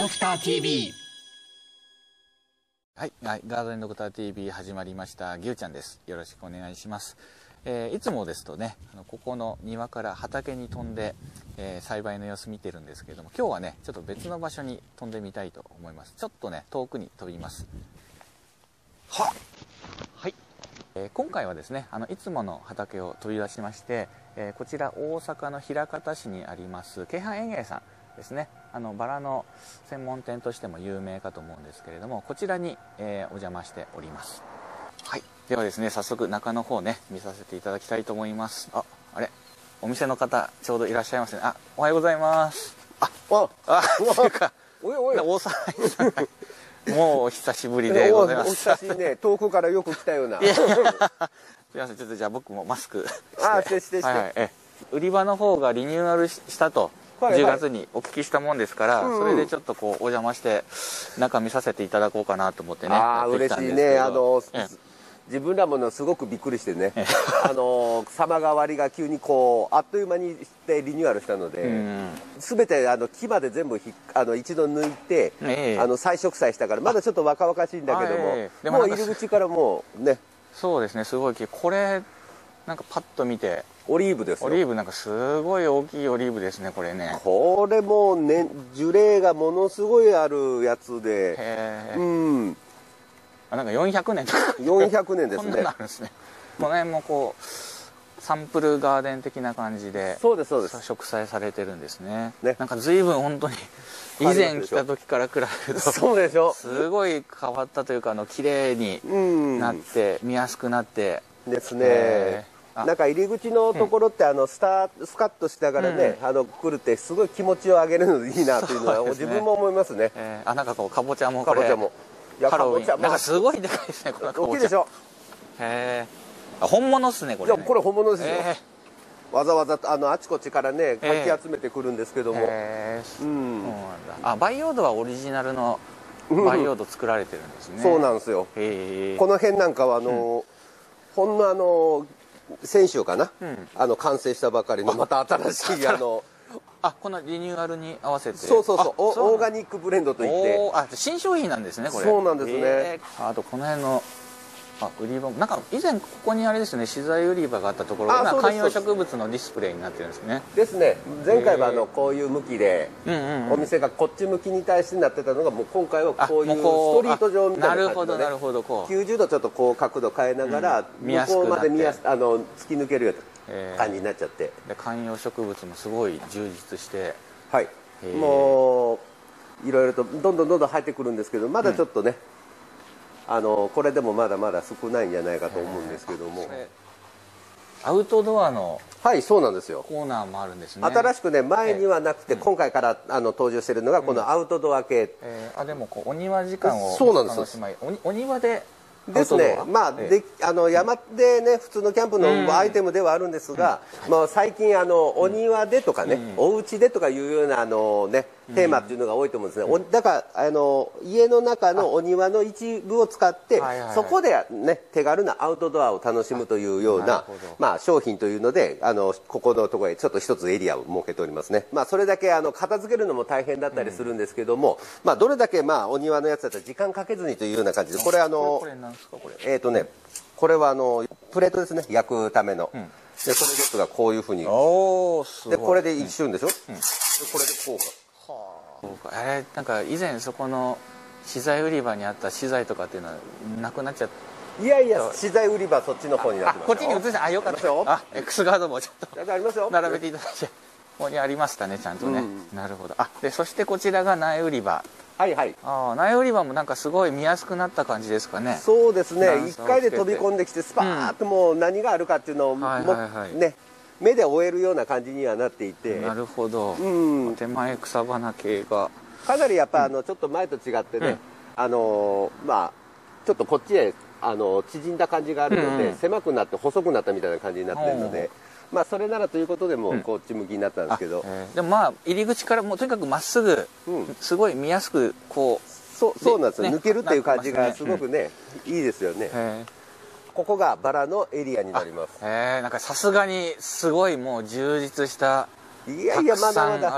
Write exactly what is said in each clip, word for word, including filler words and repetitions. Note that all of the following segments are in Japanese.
ドクター ティービー。 はい、はい、ガーデンドクター ティービー 始まりました。ぎゅうちゃんです。よろしくお願いします。えー、いつもですとね、あのここの庭から畑に飛んで、えー、栽培の様子見てるんですけれども、今日はねちょっと別の場所に飛んでみたいと思います。ちょっとね遠くに飛びます。ははい、えー、今回はですね、あのいつもの畑を飛び出しまして、えー、こちら大阪の枚方市にあります京阪園芸さんですね、あのバラの専門店としても有名かと思うんですけれども、こちらに、えー、お邪魔しております。はい、ではですね、早速中の方ね見させていただきたいと思います。あ、あれ、お店の方ちょうどいらっしゃいますね。あ、おはようございます。あ、あ、あ、というか、 おいおい、 大沢さん、もうお久しぶりでございます。 お久しぶりね、遠くからよく来たような。 いやいや、すみません、ちょっとじゃあ僕もマスクして。 あ、してしてして。 はいはい、え、売り場の方がリニューアルしたと。じゅうがつにお聞きしたもんですから、はいはい、それでちょっとこうお邪魔して中見させていただこうかなと思ってね。 ああ、嬉しいね。あの自分らものすごくびっくりしてね、あの様変わりが急にこうあっという間にしてリニューアルしたので、すべてあの木まで全部ひあの一度抜いて、えー、あの再植栽したからまだちょっと若々しいんだけども、えー、もう入り口からもうね。 そうですね、すごい木。これなんかパッと見て。 オリーブですよ。 オリーブ、なんかすごい大きいオリーブですね、これね。 これもね、樹齢がものすごいあるやつで、 へー、うん、 あ、なんかよんひゃくねんとかよんひゃくねんですね。 こんなのあるんですね。この辺もこうサンプルガーデン的な感じで、 そうですそうです、 植栽されてるんですね。 ね、 なんか随分本当に以前来た時から比べるとそうでしょ、 すごい変わったというか、あの綺麗になって、うん、見やすくなってですね。なんか入り口のところって、うん、あのスタスカッとしながらね、うん、あの来るってすごい気持ちを上げるのでいいなというのは、ね、自分も思いますね。 えー、あ、なんかこうかぼちゃもこれ、 かぼちゃも、いや、 ハロウィン、なんかすごいでかいですね、このかぼちゃ。 大きいでしょ。 へえ、本物っすね、これ、ね。 いや、これ本物ですよ。えー、わざわざあのあちこちからねかき集めてくるんですけども、 えー、うん、そうなんだ。あ、培養土はオリジナルの培養土作られてるんですね。 そうなんですよ。 へー、 この辺なんかはあの、うん、ほんのあの先週かな、うん、あの完成したばかりのまた新しいあのあ、このリニューアルに合わせて、 そうそうそう、オーガニックブレンドといって、 あ、新商品なんですね、これ。 そうなんですね。 えー、あとこの辺のあ、売り場もなんか以前ここにあれですね、資材売り場があったところが今観葉植物のディスプレイになってるんですね。 ですね。前回はあのこういう向きでお店がこっち向きに対してなってたのが、もう今回はこういうストリート上みたいな感じで、ね、なるほどなるほど、こうきゅうじゅうどちょっとこう角度変えながら、うん、向こうまで見やすあの突き抜けるような感じになっちゃって、 で観葉植物もすごい充実して、 はい、もういろいろとどんどんどんどん入ってくるんですけど、まだちょっとね、うん、あのこれでもまだまだ少ないんじゃないかと思うんですけども、 アウトドアのはいそうなんですよ、 コーナーもあるんですね。 新しくね、前にはなくて今回からあの登場しているのがこのアウトドア系、うん、 えー、あでもこうお庭時間をそうなんです、 お, お庭でですね、まあ、であの山でね、普通のキャンプのアイテムではあるんですが、うん、まあ、最近あのお庭でとかね、うん、お家でとかいうようなあの、ね、テーマっていうのが多いと思うんですね、うん、だからあの家の中のお庭の一部を使って、そこで、ね、手軽なアウトドアを楽しむというような、まあ、商品というので、あのここのところへちょっと一つエリアを設けておりますね。まあ、それだけあの片付けるのも大変だったりするんですけども、うん、まあ、どれだけ、まあ、お庭のやつだったら時間かけずにというような感じで、これあのえっとね、これはあのプレートですね、焼くための、うん、でこれですがこういうふうに、おー、すごい。でこれで一瞬でしょ、うん、でこれでこうか、 はあ、えー、なんか以前そこの資材売り場にあった資材とかっていうのはなくなっちゃった。 いやいや、資材売り場そっちの方になってます。 こっちに移して、あ、よかった。あ、X ガードもちょっとありますよ、 並べていただいて、ここにありましたね、ちゃんとね、うん、なるほど。あ、でそしてこちらが苗売り場。 はいはい。 ああ、苗売り場もなんかすごい見やすくなった感じですかね。 そうですね。一回で飛び込んできてスパーッともう何があるかっていうのをもね、目で追えるような感じにはなっていて。 なるほど。うん。手前草花系がかなりやっぱ、うん、あのちょっと前と違ってね、うん、あのまあちょっとこっちへあの縮んだ感じがあるので、うん、狭くなって細くなったみたいな感じになっているので。まあそれならということでもこっち向きになったんですけど、うん、えー、でもまあ入り口からもうとにかくまっすぐ、うん、すごい見やすくこう、 そうそうなんですよ、ね、抜けるっていう感じがすごくね、うん、いいですよね。ここがバラのエリアになります。 へえ、なんかさすがにすごいもう充実した、 いやいやまだまだある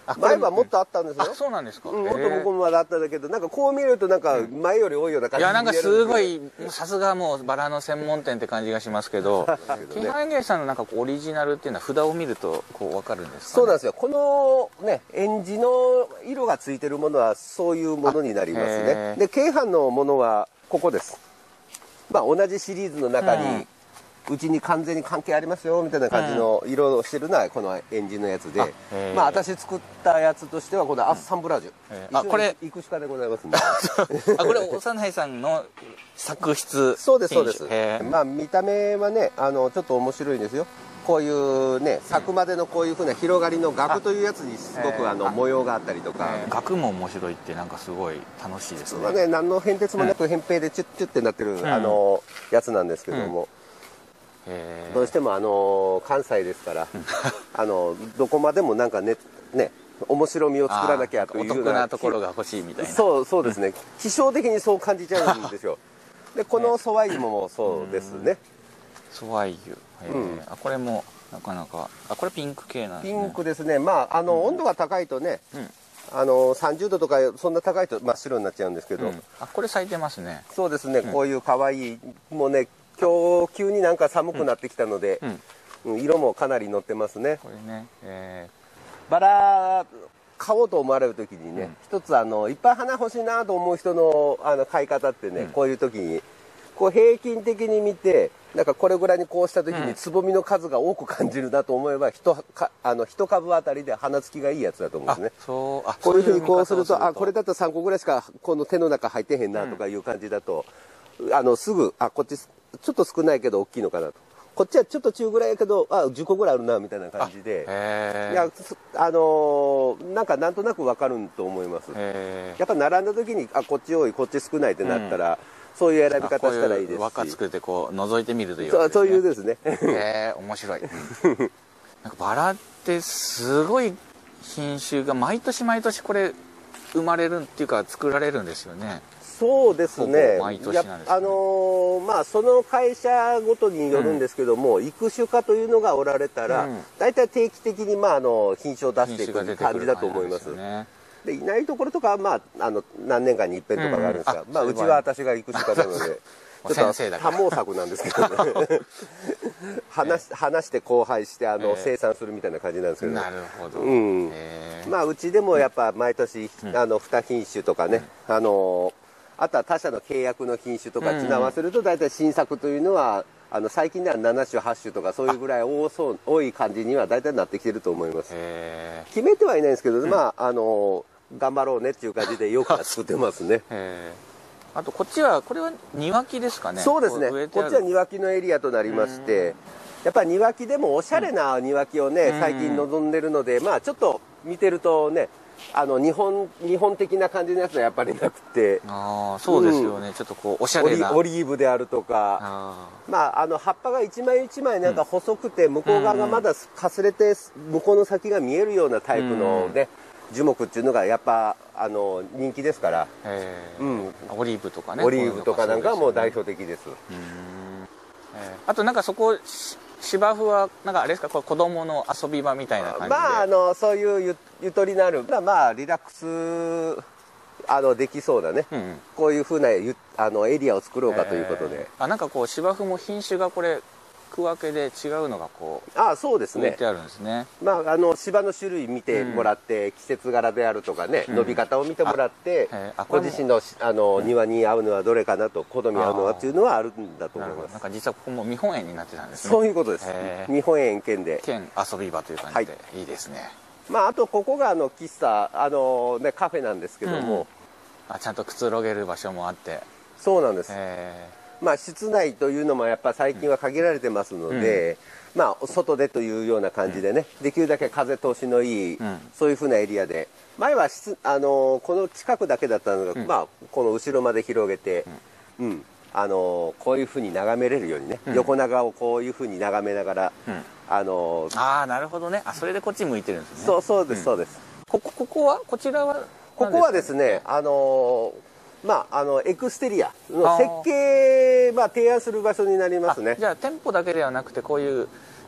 前はもっとあったんですよ。 あ、そうなんですか。 うん、もっとここまであったんだけど、なんかこう見るとなんか前より多いような感じいや、なんかすごい、さすがもうバラの専門店って感じがしますけど、京阪園芸さんのなんかこうオリジナルっていうのは札を見るとこうわかるんですかね。 そうなんですよ。このね、胭脂の色がついてるものはそういうものになりますね。で、京阪のものはここです。まあ同じシリーズの中に、うんうちに完全に関係ありますよみたいな感じの色をしてるのはこのエンジンのやつで、まあ私作ったやつとしてはこのアッサンブラージュ、 あ、これいくしかでございますんであ、これ幼いさんの作出。 そうですそうです。まあ見た目はね、あのちょっと面白いんですよ。こういうね、咲くまでのこういうふうな広がりの額というやつにすごくあの模様があったりとか、 額も面白いってなんかすごい楽しいですね。 ね、何の変哲もなく扁平でチュッチュッってなってるあのやつなんですけども。どうしてもあの関西ですからあのどこまでもなんかねね面白みを作らなきゃというようなお得なところが欲しいみたいな。 そうそうですね、気象的にそう感じちゃうんですよ。でこのソワイユもそうですね。 ソワイユ、あ、これもなかなか、あ、これピンク系なんですね。 ピンクですね。まああの温度が高いとね、あのさんじゅうどとかそんな高いと真っ白になっちゃうんですけど、 あ、これ咲いてますね。 そうですね、こういう可愛いもうね、今日急になんか寒くなってきたので、うん、色もかなり乗ってますね。 これね、えー、バラ買おうと思われる時にね、うん、一つあのいっぱい花欲しいなと思う人のあの買い方ってね、うん、こういう時にこう平均的に見てなんかこれぐらいにこうした時につぼみの数が多く感じるなと思えば、一かあの一株あたりで花つきがいいやつだと思うんですね。 そうあこういうふうにこうすると、あ、これだとさんこぐらいしかこの手の中入ってへんなとかいう感じだと、うん、あのすぐあこっちちょっと少ないけど大きいのかなと、こっちはちょっと中ぐらいやけどあじゅっこぐらいあるなみたいな感じで、いやあのー、なんかなんとなく分かると思います。やっぱ並んだ時にあこっち多いこっち少ないってなったら、うん、そういう選び方したらいいですし、 輪っか作ってこう覗いてみるというわけですね。そう、そういうですね。 へえ、面白い。なんかバラってすごい品種が毎年毎年これ生まれるっていうか作られるんですよね。 そうですね。 毎年なんですね。 あのー、まあその会社ごとによるんですけども、うん、育種家というのがおられたら、うん、大体定期的にまああの品種を出していく感じだと思います。でいないところとかはまああの何年間に一遍とかがあるんですが、うん、まあうちは私が育種家なので。ちょっと多毛作なんですけどね話し話して交配してあの、えー、生産するみたいな感じなんですけど、 なるほど、 うん、えー、まあうちでもやっぱ毎年、うん、あのに品種とかね、うん、あのあとは他社の契約の品種とかつなわせると大体新作というのはあの最近ではなな種はち種とかそういうぐらい多そう多い感じには大体なってきてると思います。えー、決めてはいないんですけど、うん、まああの頑張ろうねっていう感じでよく作ってますね。えーあとこっちはこれは庭木ですかね。 そうですね。こっちは庭木のエリアとなりまして、やっぱり庭木でもおしゃれな庭木をね、うん、最近望んでるので、まあちょっと見てるとね、あの日本日本的な感じのやつはやっぱりなくて、 ああそうですよね、うん、ちょっとこうおしゃれなオリーブであるとか、あまああの葉っぱが一枚一枚なんか細くて、うん、向こう側がまだかすれて向こうの先が見えるようなタイプのね、うん、樹木っていうのがやっぱあの人気ですから、 うん、オリーブとかね、 オリーブとかなんかはもう代表的です。うん、 えー、あとなんかそこ芝生はなんかあれですか、これ子供の遊び場みたいな感じで、 まああのそういう ゆ, ゆとりのある、まあ、まあリラックスあのできそうなね、うんうん、こういうふうなゆあのエリアを作ろうかということで、 えー、あなんかこう芝生も品種がこれ区分けで違うのがこうああそうですね、 植えてあるんですね。 まああの芝の種類見てもらって、うん、季節柄であるとかね、うん、伸び方を見てもらって、えー、ご自身のあの、うん、庭に合うのはどれかなと、好み合うのはっていうのはあるんだと思います。 なんか実はここも見本園になってたんですね。 そういうことです。見本園兼で兼遊び場という感じで、はい、いいですね。 まああとここがあの喫茶あのねカフェなんですけども、 うん、あちゃんとくつろげる場所もあって、 そうなんです。えーまあ室内というのもやっぱ最近は限られてますので、うん、まあ外でというような感じでね、うん、できるだけ風通しのいい、うん、そういうふうなエリアで、前は室あのこの近くだけだったのが、うん、まあこの後ろまで広げて、うん、うん、あのこういうふうに眺めれるようにね、うん、横長をこういうふうに眺めながら、うん、あのああなるほどね、あそれでこっち向いてるんですね。 そうそうです、そうです。 ここここはこちらはここはですね、あのまあ、あのエクステリアの設計、まあ、提案する場所になりますね。 じゃあ店舗だけではなくてこういう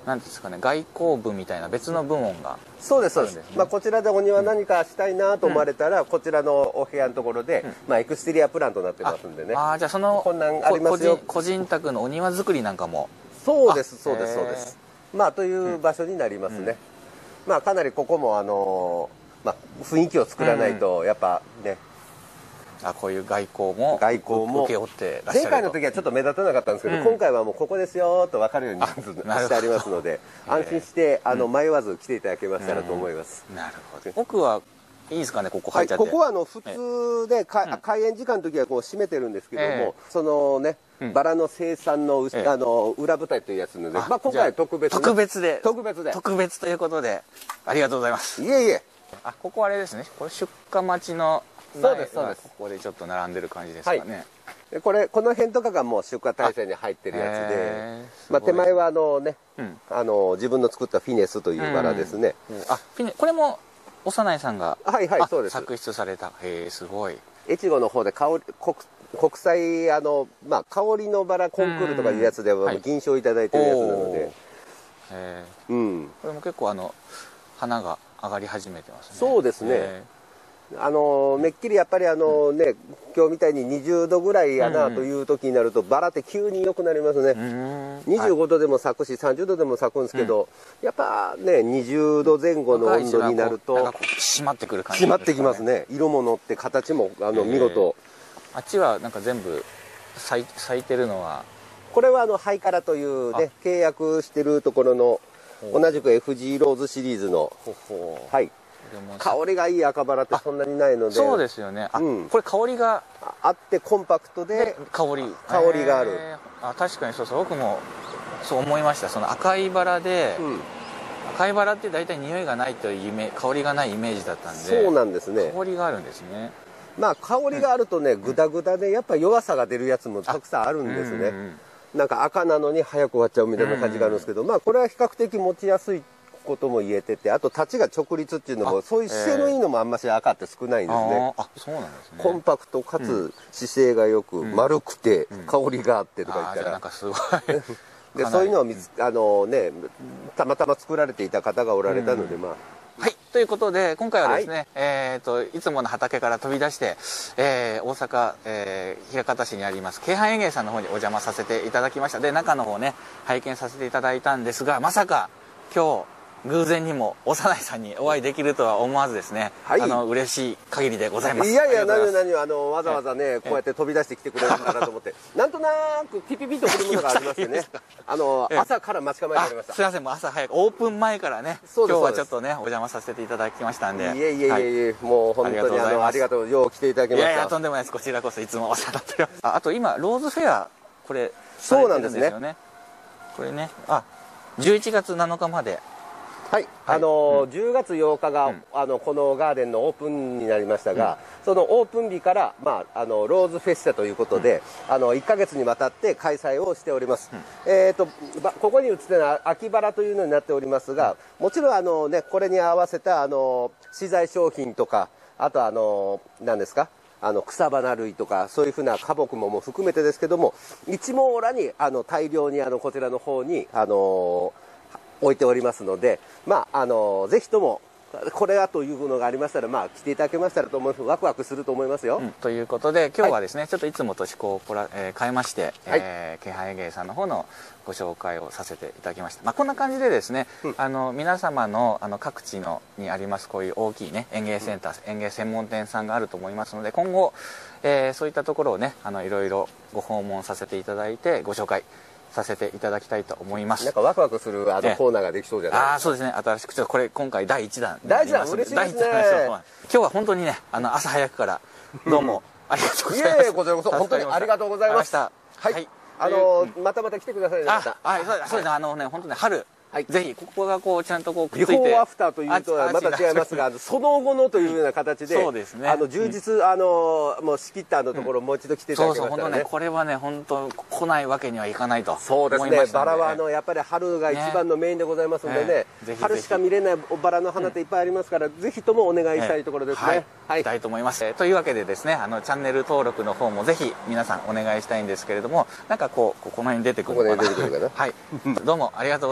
なんですかね、外交部みたいな別の部門が、 そうですそうです、まあ、こちらでお庭何かしたいなと思われたら、うん、こちらのお部屋のところで、うん、まあ、エクステリアプランとなってますんでね。 ああ、じゃあそのこんなんありますよ。 個人宅のお庭作りなんかも。 そうですそうですそうです。まあという場所になりますね。うんうん、まあかなりここもあのー、まあ雰囲気を作らないとやっぱね。 あ、こういう外交も外交も請け負ってらっしゃると。 前回の時はちょっと目立たなかったんですけど、うん、今回はもうここですよと分かるようにしてありますので、安心してあの迷わず来ていただけましたらと思います。 うん、なるほど。奥はいいですかね、ここ入っちゃって。 はい、ここはあの普通でか、うん、開園時間の時はこう閉めてるんですけども、えー、そのね、うん、バラの生産の、えー、あの裏舞台というやつので、まあ今回は特別、ね、 特別で特別で特別ということでありがとうございます。 いえいえ。 あ、ここあれですね。これ出荷待ちのそうですそうです。 ここでちょっと並んでる感じですかね。 はい、これこの辺とかがもう出荷体制に入ってるやつで、まあ手前はあのね、うん、あの自分の作ったフィネスというバラですね。 うん、あ、フィネこれも幼いさんが、 はいはい、そうです。 作出された。へえ、すごい。 越後の方で香り 国, 国際あの、まあ、香りのバラコンクールとかいうやつでは銀賞いただいてるやつなので、 へえ、うん、これも結構あの花が上がり始めてますね。 そうですね。あのめっきりやっぱりあの、ね、今日みたいににじゅうどぐらいやなという時になると、バラって急に良くなりますね。にじゅうごどでも咲くしさんじゅうどでも咲くんですけど、やっぱねにじゅうどぜん後の温度になると締まってくる感じ締まってきますね。色ものって形もあの見事。 あっちはなんか全部咲い、咲いてるのはこれはあのハイカラというね契約してるところの同じく エフジー ローズシリーズの、はい、香りがいい赤バラってそんなにないので。 そうですよね。あ、うん、これ香りがあってコンパクトで香り香りがある。 あ、確かにそうそう、僕もそう思いました。その赤いバラで、うん、赤いバラって大体匂いがないというイメ香りがないイメージだったんで。 そうなんですね。 香りがあるんですね。 まあ香りがあるとね、グダグダでやっぱ弱さが出るやつもたくさんあるんですね。うんうんうん、なんか赤なのに早く終わっちゃうみたいな感じがあるんですけど、まあこれは比較的持ちやすいことも言えてて、あと立ちが直立っていうのもそういう姿勢のいいのもあんまし赤って少ないんですね。 あ、そうなんですね。 コンパクトかつ姿勢がよく、丸くて香りがあってとか言ったら、 なんかすごいでそういうのを見つあのねたまたま作られていた方がおられたので、まあ。 はい。ということで、今回はですね、はい、えっと、いつもの畑から飛び出して、えー、大阪、えー、枚方市にあります、京阪園芸さんの方にお邪魔させていただきました。で、中の方ね、拝見させていただいたんですが、まさか、今日、偶然にも幼いさんにお会いできるとは思わずですね、はい、あの嬉しい限りでございます。 いやいや、何を何をあのわざわざねこうやって飛び出してきてくれるんだなと思ってなんとなくピピピとくるものがありましてねあの朝から待ち構えてありました。 すいません、もう朝早くオープン前からね、今日はちょっとねお邪魔させていただきましたんで、 いえいえいえ、はい、もう本当にあのありがとう、よう来ていただきました。 いやいや、とんでもないです。こちらこそいつもお世話になっております。あ、あと今ローズフェアこれそうなんですね。 これね、あ、じゅういちがつなのかまで。 はい、あの、うん、じゅうがつようかが、うん、あのこのガーデンのオープンになりましたが、うん、そのオープン日から、まあ、あのローズフェスタということで、うん、あのいっかげつにわたって開催をしております、うん、えーとここに映っているのは秋バラというのになっておりますが、もちろんあの、ね、これに合わせたあの資材商品とか、あとあの何ですか、あの草花類とかそういうふうな花木もも含めてですけども、一網羅にあの大量にあのこちらの方にあの置いておりますので、まあ、あのぜひともこれはというのがありましたら、まあ、来ていただけましたらと思います。ワクワクすると思いますよ。うん、ということで今日はですね、はい、ちょっといつもと趣向をこら、えー、変えまして、はい、えー、京阪園芸さんの方のご紹介をさせていただきました。まあ、こんな感じでですね、うん、あの皆様のあの各地のにありますこういう大きいね園芸センター、うん、園芸専門店さんがあると思いますので、今後、えー、そういったところをねあのいろいろご訪問させていただいてご紹介させていただきたいと思います。なんかワクワクするあのコーナーができそうじゃないですか。ああ、そうですね。新しくちょっとこれ今回だいいちだんになりますので、だいいちだん嬉しいですね。今日は本当にね、あの朝早くからどうもありがとうございます。いえいえ、こちらこそ本当にありがとうございました。はい。あのまたまた来てくださいね。あ、はい、そうですね。あのね、本当ね、春はい、ぜひここがこうちゃんとこうくっついて、ビフォーアフターというとはまた違いますが、その後のというような形で、そうですね、あの充実、うん、あのもう仕切ったあのところ、もう一度来ていただきましたらね。そうそう、本当ね、これはね、本当来ないわけにはいかないと思いましたので。そうですね、バラはあのやっぱり春が一番のメインでございますのでね、ね、春しか見れないバラの花っていっぱいありますから、うん、ぜひともお願いしたいところですね。はい、はい、したいと思います。えー、というわけでですね、あのチャンネル登録の方もぜひ皆さんお願いしたいんですけれども、なんかこうこの辺に出てくるのかな。ここで出てくるかな。はい、どうもありがとうございました。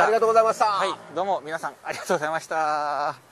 りがとうございました。 はい、どうも皆さんありがとうございました。